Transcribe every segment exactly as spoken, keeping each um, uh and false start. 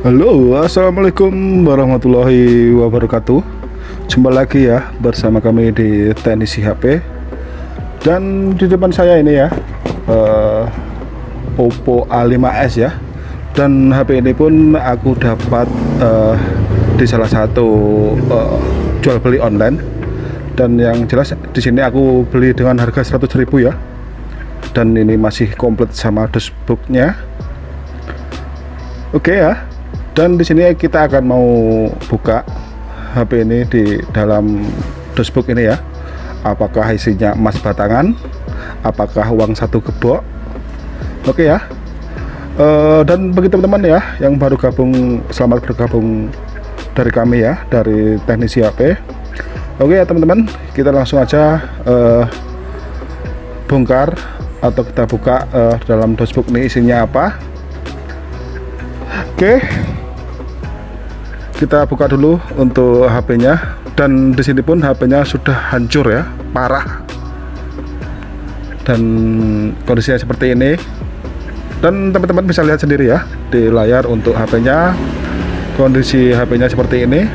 Halo, assalamualaikum warahmatullahi wabarakatuh. Jumpa lagi ya bersama kami di Teknisi H P. Dan di depan saya ini ya uh, Oppo A lima S ya. Dan H P ini pun aku dapat uh, di salah satu uh, jual beli online. Dan yang jelas di sini aku beli dengan harga seratus ribu ya. Dan ini masih komplit sama dashboardnya. Oke ya. Dan di sini kita akan mau buka H P ini di dalam dashboard ini ya. Apakah isinya emas batangan? Apakah uang satu gebok? Oke ya. Uh, dan bagi teman-teman ya yang baru gabung, selamat bergabung dari kami ya, dari Teknisi H P. Oke ya teman-teman, kita langsung aja uh, bongkar atau kita buka uh, dalam dashboard ini isinya apa. Oke. Kita buka dulu untuk H P-nya, dan di sini pun H P-nya sudah hancur ya, parah. Dan kondisinya seperti ini. Dan teman-teman bisa lihat sendiri ya di layar untuk H P-nya. Kondisi H P-nya seperti ini.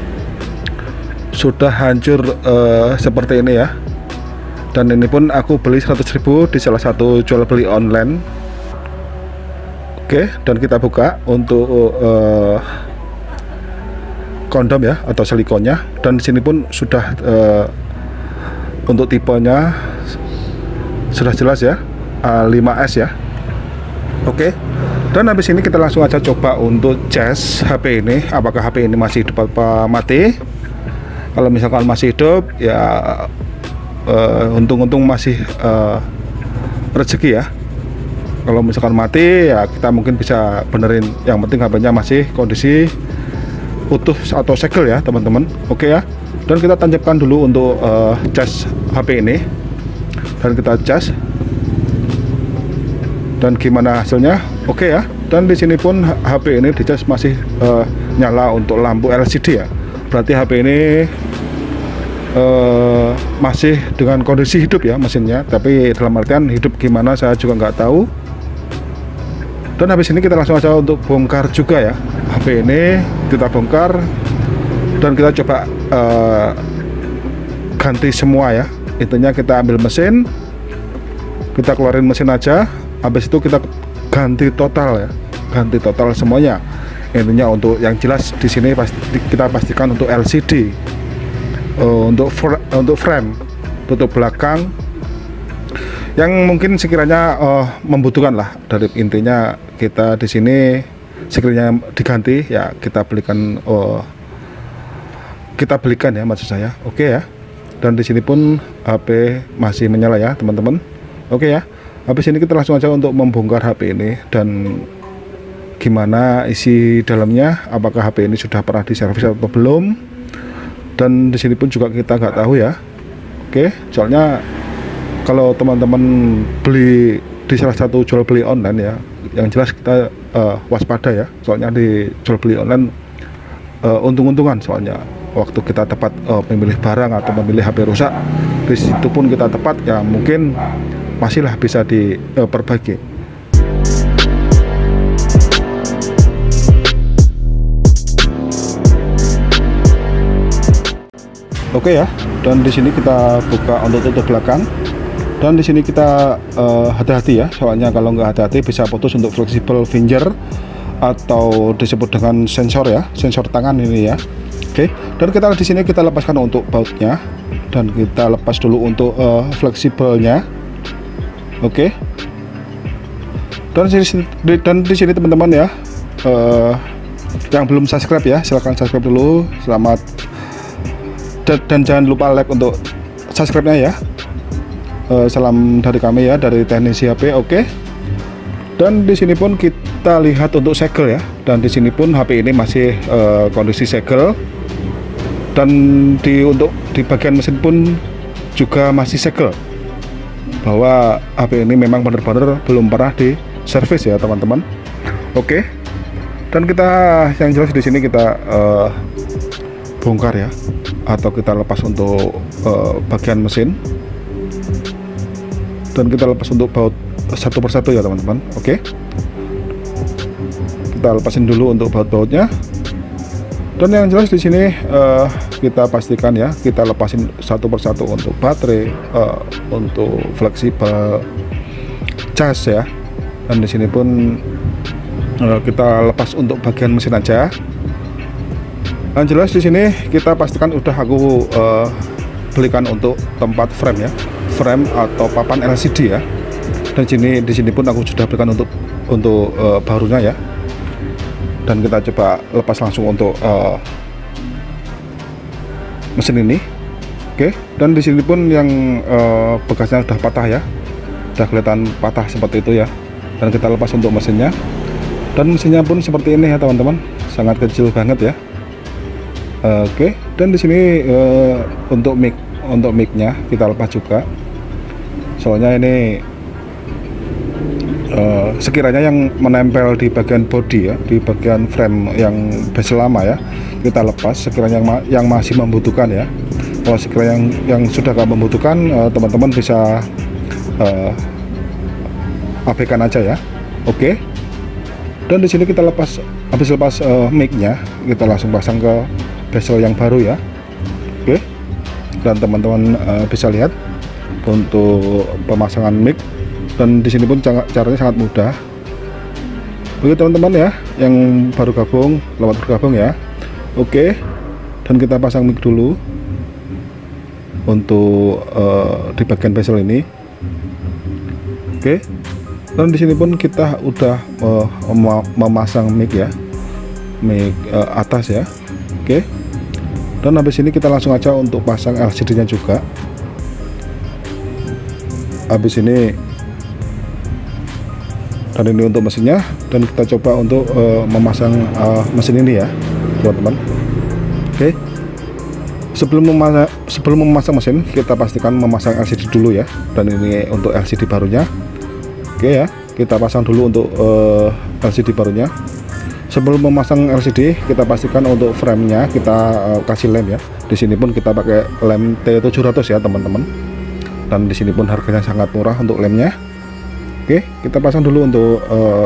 Sudah hancur uh, seperti ini ya. Dan ini pun aku beli seratus ribu di salah satu jual beli online. Oke, dan kita buka untuk uh, kondom ya atau silikonnya, dan di sini pun sudah uh, untuk tipenya sudah jelas ya, A lima S ya. Oke, dan habis ini kita langsung aja coba untuk cas H P ini, apakah H P ini masih hidup apa mati. Kalau misalkan masih hidup ya uh, untung-untung masih uh, rezeki ya. Kalau misalkan mati ya kita mungkin bisa benerin, yang penting H P-nya masih kondisi utuh atau segel ya teman-teman. Oke ya, dan kita tancapkan dulu untuk uh, cas H P ini, dan kita cas, dan gimana hasilnya. Oke ya, dan di sini pun H P ini dicas masih uh, nyala untuk lampu L C D ya, berarti H P ini uh, masih dengan kondisi hidup ya mesinnya, tapi dalam artian hidup gimana saya juga nggak tahu. Dan habis ini kita langsung aja untuk bongkar juga ya H P ini, kita bongkar dan kita coba uh, ganti semua ya. Intinya kita ambil mesin, kita keluarin mesin aja, habis itu kita ganti total ya, ganti total semuanya. Intinya untuk yang jelas di sini pasti kita pastikan untuk L C D, uh, untuk fr untuk frame, tutup belakang, yang mungkin sekiranya uh, membutuhkan lah. Dari intinya kita di sini sekiranya diganti ya kita belikan, uh, kita belikan ya maksud saya. Oke ya, dan di sini pun H P masih menyala ya teman-teman. Oke ya, habis ini kita langsung aja untuk membongkar H P ini dan gimana isi dalamnya, apakah H P ini sudah pernah diservis atau belum. Dan di sini pun juga kita nggak tahu ya. Oke, soalnya kalau teman-teman beli di salah satu jual beli online ya, yang jelas kita uh, waspada ya, soalnya di jual beli online uh, untung-untungan, soalnya waktu kita tepat uh, memilih barang atau memilih H P rusak, di situ pun kita tepat ya, mungkin masihlah bisa diperbaiki. Oke ya, dan di sini kita buka untuk tutup belakang. Dan di sini kita hati-hati uh, ya, soalnya kalau nggak hati-hati bisa putus untuk fleksibel finger atau disebut dengan sensor ya, sensor tangan ini ya. Oke, dan kita di sini kita lepaskan untuk bautnya, dan kita lepas dulu untuk uh, fleksibelnya. Oke, dan di sini, dan di sini teman-teman ya, uh, yang belum subscribe ya silahkan subscribe dulu. Selamat, dan, dan jangan lupa like untuk subscribe-nya ya. Uh, salam dari kami ya, dari Teknisi H P. Oke. Dan di sini pun kita lihat untuk segel ya. Dan di sini pun H P ini masih uh, kondisi segel. Dan di untuk di bagian mesin pun juga masih segel. Bahwa H P ini memang benar-benar belum pernah di servis ya teman-teman. Oke. Dan kita yang jelas di sini kita uh, bongkar ya, atau kita lepas untuk uh, bagian mesin. Dan kita lepas untuk baut satu persatu ya teman-teman. Oke, kita lepasin dulu untuk baut-bautnya. Dan yang jelas di sini uh, kita pastikan ya, kita lepasin satu persatu untuk baterai, uh, untuk fleksibel cas ya. Dan di sini pun uh, kita lepas untuk bagian mesin aja. Yang jelas di sini kita pastikan udah aku uh, belikan untuk tempat frame ya, frame atau papan L C D ya. Dan sini di sini pun aku sudah belikan untuk untuk uh, barunya ya. Dan kita coba lepas langsung untuk uh, mesin ini. Oke, dan di sini pun yang uh, bekasnya udah patah ya, udah kelihatan patah seperti itu ya. Dan kita lepas untuk mesinnya, dan mesinnya pun seperti ini ya teman-teman, sangat kecil banget ya. Uh, Oke, dan di sini uh, untuk mic untuk micnya kita lepas juga, soalnya ini Uh, sekiranya yang menempel di bagian bodi ya, di bagian frame yang bezel lama ya, kita lepas sekiranya yang, ma yang masih membutuhkan ya. Kalau sekiranya yang, yang sudah gak membutuhkan, teman-teman uh, bisa uh, abaikan aja ya. Oke, dan di sini kita lepas, habis lepas uh, mic-nya, kita langsung pasang ke bezel yang baru ya. Oke, dan teman-teman uh, bisa lihat untuk pemasangan mic. Dan di sini pun caranya sangat mudah. Oke teman-teman ya, yang baru gabung, selamat bergabung ya. Oke, dan kita pasang mic dulu untuk uh, di bagian bezel ini. Oke, dan di sini pun kita udah uh, memasang mic ya, mic uh, atas ya. Oke, dan habis ini kita langsung aja untuk pasang L C D-nya juga. Habis ini, dan ini untuk mesinnya, dan kita coba untuk uh, memasang uh, mesin ini ya teman-teman. Oke, sebelum memasang sebelum memasang mesin, kita pastikan memasang L C D dulu ya. Dan ini untuk L C D barunya. Oke ya, kita pasang dulu untuk uh, L C D barunya. Sebelum memasang L C D, kita pastikan untuk frame-nya kita uh, kasih lem ya. Di sini pun kita pakai lem T tujuh ratus ya teman-teman. Dan di sini pun harganya sangat murah untuk lemnya. Oke, kita pasang dulu untuk uh,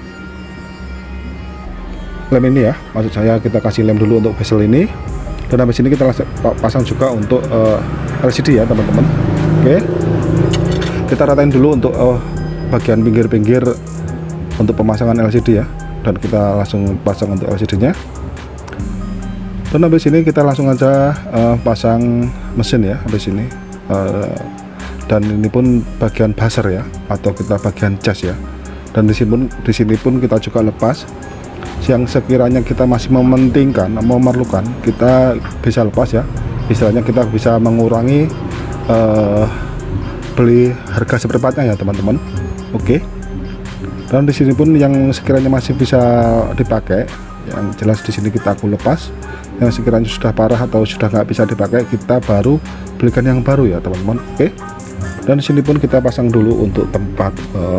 lem ini ya, maksud saya kita kasih lem dulu untuk bezel ini. Dan habis ini kita pasang juga untuk uh, L C D ya teman-teman. Oke, kita ratain dulu untuk uh, bagian pinggir-pinggir untuk pemasangan L C D ya, dan kita langsung pasang untuk L C D nya. Dan habis ini kita langsung aja uh, pasang mesin ya, habis ini uh, dan ini pun bagian buzzer ya, atau kita bagian cas ya. Dan di sini pun di sini pun kita juga lepas. Yang sekiranya kita masih mementingkan, memerlukan, kita bisa lepas ya. Istilahnya kita bisa mengurangi uh, beli harga seperempatnya ya teman-teman. Oke. Dan di sini pun yang sekiranya masih bisa dipakai, yang jelas di sini kita aku lepas. Yang sekiranya sudah parah atau sudah nggak bisa dipakai, kita baru belikan yang baru ya teman-teman. Oke. Dan di sini pun kita pasang dulu untuk tempat uh,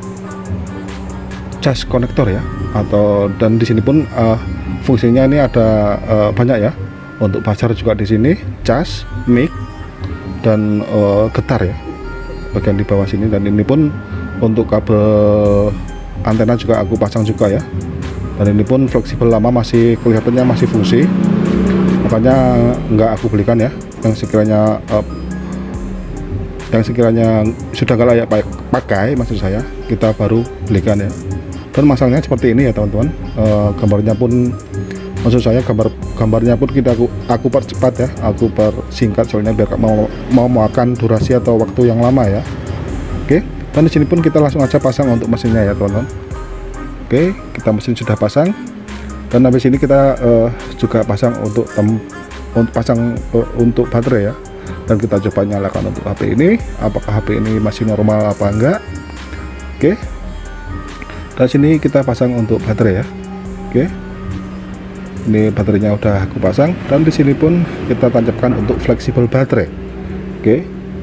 cas konektor ya, atau dan di sini pun uh, fungsinya ini ada uh, banyak ya, untuk buzzer juga di sini, cas, mic, dan uh, getar ya bagian di bawah sini. Dan ini pun untuk kabel antena juga aku pasang juga ya. Dan ini pun fleksibel lama, masih kelihatannya masih fungsi, makanya nggak aku belikan ya. Yang sekiranya uh, yang sekiranya sudah nggak layak pakai, maksud saya, kita baru belikan ya. Dan masangnya seperti ini ya teman-teman. E, gambarnya pun, maksud saya gambar gambarnya pun kita aku, aku percepat ya, aku persingkat soalnya biar mau mau makan durasi atau waktu yang lama ya. Oke, dan di sini pun kita langsung aja pasang untuk mesinnya ya teman-teman. Oke, kita mesin sudah pasang, dan habis ini kita e, juga pasang untuk tem untuk pasang e, untuk baterai ya. Dan kita coba nyalakan untuk H P ini, apakah H P ini masih normal apa enggak. Oke, dan sini kita pasang untuk baterai ya. Oke, ini baterainya udah aku pasang, dan di sini pun kita tancapkan untuk fleksibel baterai. Oke,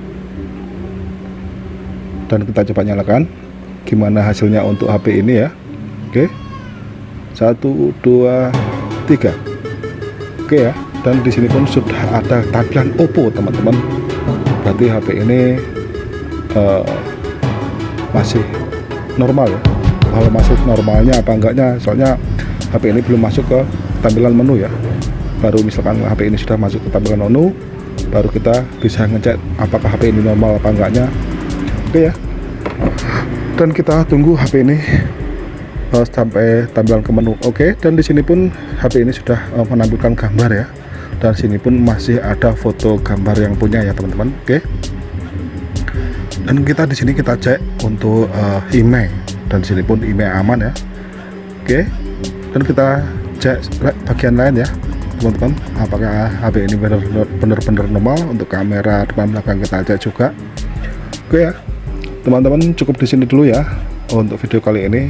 dan kita coba nyalakan gimana hasilnya untuk H P ini ya. Oke, satu dua tiga. Oke ya. Dan di sini pun sudah ada tampilan Oppo teman-teman. Berarti H P ini uh, masih normal ya. hal masuk normalnya apa enggaknya, soalnya H P ini belum masuk ke tampilan menu ya. Baru misalkan H P ini sudah masuk ke tampilan menu, baru kita bisa ngecek apakah H P ini normal apa enggaknya. Oke ya, dan kita tunggu H P ini uh, sampai tampilan ke menu. Oke, dan di sini pun H P ini sudah uh, menampilkan gambar ya, dan sini pun masih ada foto gambar yang punya ya teman-teman. Oke, dan kita di sini kita cek untuk uh, I M E I, dan di sini pun I M E I aman ya. Oke, dan kita cek bagian lain ya teman-teman, apakah H P ini benar-benar normal. Untuk kamera depan belakang kita cek juga. Oke ya teman-teman, cukup di sini dulu ya untuk video kali ini.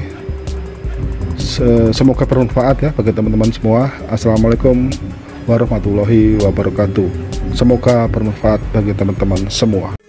Semoga bermanfaat ya bagi teman-teman semua. Assalamualaikum warahmatullahi wabarakatuh. Semoga bermanfaat bagi teman-teman semua.